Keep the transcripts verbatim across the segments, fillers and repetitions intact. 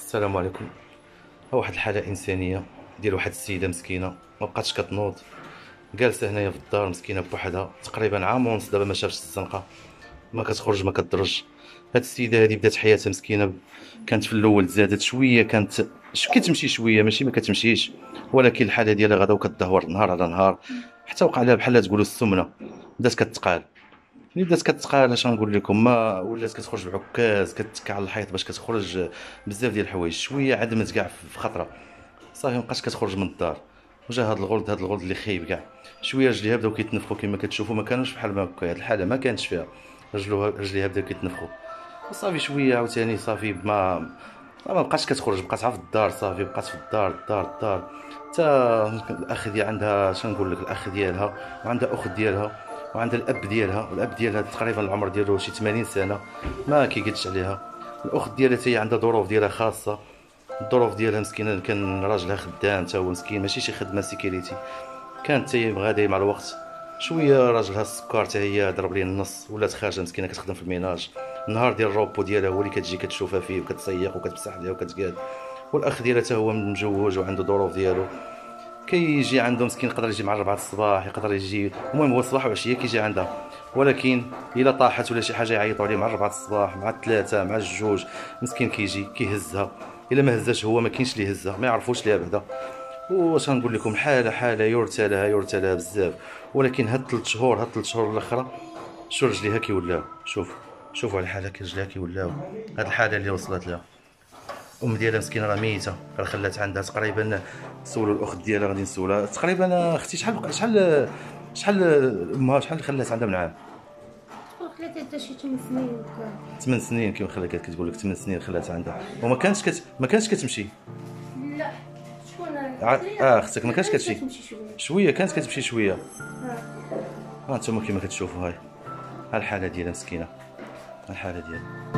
السلام عليكم. واحد الحاله انسانيه ديال واحد السيده مسكينه ما بقاتش كتنوض، جالسه هنايا في الدار مسكينه بوحدها تقريبا عام ونص دابا ما شافتش الزنقه، ما كتخرج ما كتدرج. هاد السيده هادي بدات حياتها مسكينه، كانت في الاول زادت شويه، كانت ش- كتمشي شويه ماشي ما كتمشيش، ولكن الحاله ديالها غدا وكتدهور نهار على نهار، حتى وقع لها بحال تقولوا السمنه، بدات كتقال. ملي بدات كتقال اش غنقول لكم، ما ولات كتخرج بعكاز، كتكع على الحيط باش كتخرج، بزاف ديال الحوايج، شويه عدمت كاع في خطره، صافي مابقاش كتخرج من الدار. وجا هاد الغلط، هاد الغلط اللي خايب كاع، شويه رجليها بداو كيتنفخوا كما كتشوفوا، ما كانوش بحال ما هكا، هاد الحاله ما كانتش فيها، رجلوها رجليها بداو كيتنفخوا، وصافي شويه عاوتاني صافي ما ما بقاش كتخرج، بقات عا في الدار، صافي بقات في الدار الدار الدار حتى الاخ ديال عندها، شنو نقول لك، الاخ ديالها وعندها اخت ديالها وعندها الاب ديالها، والاب ديالها تقريبا العمر ديالو شي ثمانين سنه، ما كيقدش عليها. الاخت ديالها حتى هي عندها ظروف ديالها خاصه، الظروف ديالها مسكينه، كان راجلها خدام حتى هو مسكين، ماشي شي خدمه سيكيريتي، كانت حتى هي غاديه مع الوقت، شويه راجلها السكر حتى هي ضرب ليه النص، ولات خارجه مسكينه كتخدم في الميناج، النهار ديال الروبو ديالها هو اللي كتجي كتشوفها فيه وكتسيق وكتمسح عليه وكتقاد. والاخ ديالها حتى هو مجوج وعنده ظروف ديالو، كيجي عنده مسكين، يقدر يجي مع أربعة الصباح، يقدر يجي، المهم هو الصباح وعشيه كيجي عندها، ولكن الا طاحت ولا شي حاجه يعيطوا عليه مع أربعة الصباح، مع الثلاثه، مع الجوج، مسكين كيجي كيهزها، الا ما هزاش هو ما كاينش اللي يهزها، ما يعرفوش ليها بعدا. واش غنقول لكم، حاله حاله يرثى لها يرثى لها بزاف، ولكن هاد ثلاث شهور، هاد ثلاث شهور الاخرى شو رجليها كيولاو، شوف شوفوا على الحاله كي رجليها كيولاو، هاد الحاله اللي وصلت لها. ام ديالها مسكينه راه ميته، راه خلات عندها تقريبا، سولوا الاخت ديالها غادي نسولها تقريبا، اختي شحال بقى- شحال شحال امها شحال خلات عندها من عام؟ خلات حتى شي ثمان سنين هكا. ثمان سنين كيما خلات كتقول لك، ثمان سنين خلات عندها، وما كانتش كت... ما كانتش كتمشي. لا شكون ع... اه اختك ما كانتش كتمشي كتمشي شويه شويه، كانت كتمشي شويه. اه. ها انتم كيما كتشوفوا، هاي ها الحاله ديالها مسكينه، ها الحاله ديالها.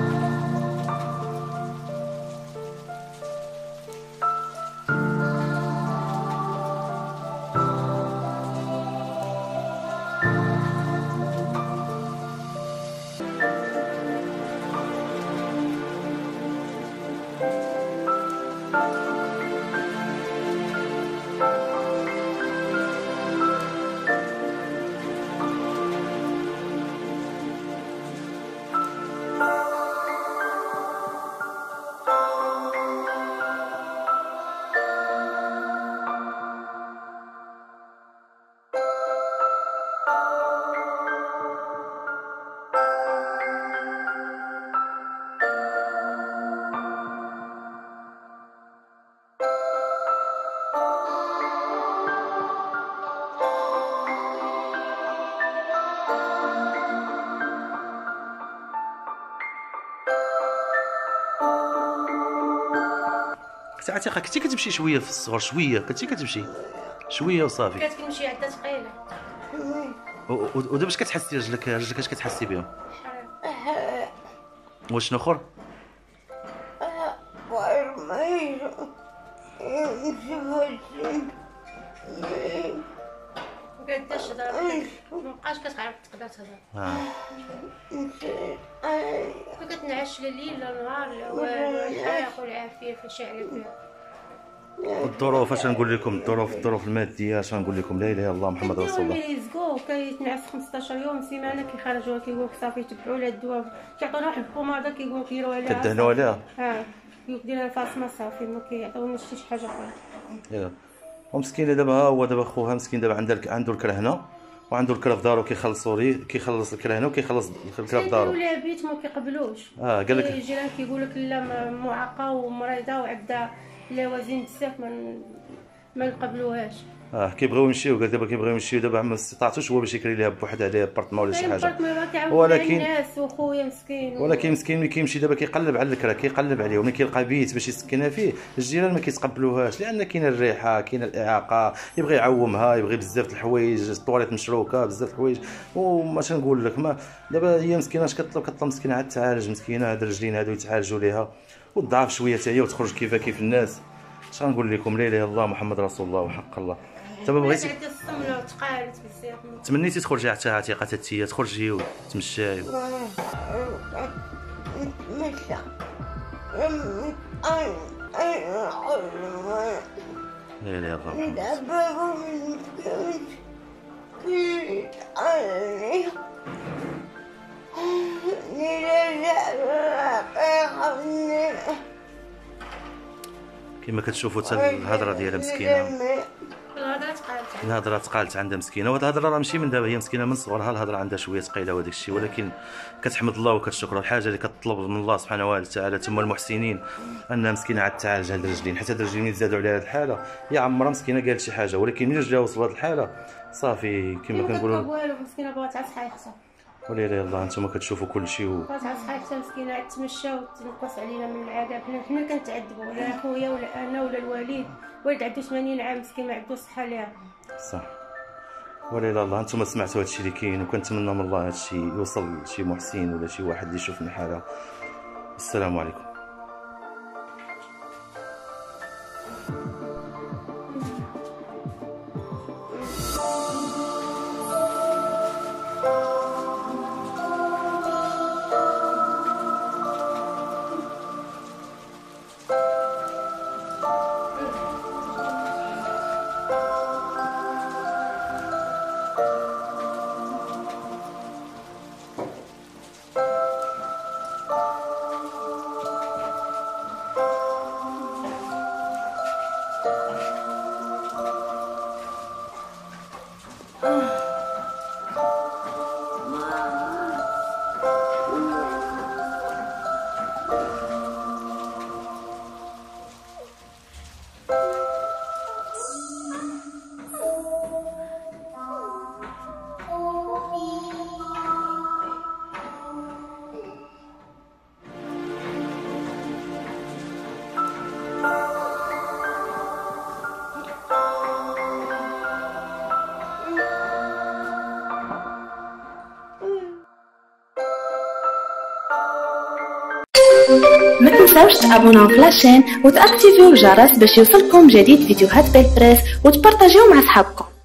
اختي عتيقه كنتي كتمشي شويه في الصغر، شويه كنتي كتمشي شويه وصافي، كانت كنمشي عندها ثقيله. و- و- ودابا اش كتحسي رجلك، رجلك اش كتحسي بهم؟ وشنو اخر؟ وقالت لها تهضر، مابقاش كتعرف تقدر تهضر، اه ما كتنعش لا الليل لا النهار لا والو، الحياة والعافيه فاش على فيها. الظروف اش نقول لكم، الظروف الظروف الماديه اش نقول لكم، لا اله الا الله محمد رسول الله. كيرزقوه كيتنعس خمسطاش يوم سيمانه، كيخرجوها كيقولوا صافي تبعوا لها الدواء، كيعطونا واحد البوماده كيقولوا كيديروا عليها، كدهنوا عليها؟ اه كيقولوا ديرها فاطمه صافي، ما كيعطيوناش شي حاجه اخرى. يلا ومسكينه دابا، ها هو دابا خوها مسكين دابا عنده عنده الكرهنه، وعنده الكرا في دارو، كيخلصوا ليه، كيخلص الكرهنه وكيخلص الكرا في دارو. كيقولوا لها بيت ما كيقبلوش، اه قال لك الجيران كيقول لك لا معاقه ومريضه وعندها لوازم بزاف، ما ما نقبلوهاش. اه كيبغيو يمشيو، قال دابا كيبغيو يمشيو، دابا ما استطاعتوش هو باش يكري ليها بوحدها عليه بارتما ولا شي حاجه، ولكن الناس وخويا مسكين، ولكن مسكين ملي كيمشي دابا كيقلب على الكرا، كيقلب عليه، وملي كيلقى بيت باش يسكنها فيه، الجيران ما كيتقبلوهاش، لان كاينه الريحه، كاينه الاعاقه، يبغي يعومها، يبغي بزاف د الحوايج، الطواليت مشروكه، بزاف د الحوايج، وما تنقول لك، ما دابا هي مسكينه اش كطلب، كطلب مسكينه عاد تعالج، مسكينه هاد الرجلين هادو يتعالجوا ليها وتضعف شويه حتى هي وتخرج كيفا كيف الناس. اش غنقول لكم، لا اله الا الله محمد رسول الله وحق الله. دابا بغيتي عندها السمنه وتقالت بزاف، تمنيتي تخرجي حتى عتيقه حتى هي تخرجي وتمشاي؟ مشى لا اله الا الله محمد. كما كتشوفوا حتى الهضره ديالها مسكينه، الهضره تقالت الهضره تقالت عندها مسكينه. وهاد الهضره راه ماشي من دابا، هي مسكينه من صغرها الهضره عندها شويه ثقيله وداك الشيء، ولكن كتحمد الله وكتشكر. الحاجه اللي كتطلب من الله سبحانه وتعالى ثم المحسنين انها مسكينه عاد تعالج هاد الرجلين، حيت هاد الرجلين اللي زادوا عليها هاد الحاله يا عمرها مسكينه قالت شي حاجه، ولكن ملي جا وصل هاد الحاله صافي كما كنقولوا والو مسكينه بغات تعصحى يخصها. ولا اله الا الله. انتم كتشوفوا كل شيء و... بغات تعصحى يخصها مسكينه عاد تمشى وتنقص علينا من العذاب. حنا حنا كنتعذبوا، لا خويا ولا انا ولا الوالد. والد عنده ثمانين عام مسكين ما عنده صحه ليها. صح. ولا اله الا الله. انتم سمعتوا هادشي اللي كاين، وكنتمنى من الله هادشي يوصل لشي محسن ولا شي واحد اللي يشوف الحاله. السلام عليكم. ما تنساوش تابوناو في لاشين وتاكتيفيو الجرس باش يوصلكم جديد فيديوهات بالبريس وتبارطاجيو مع صحابكم.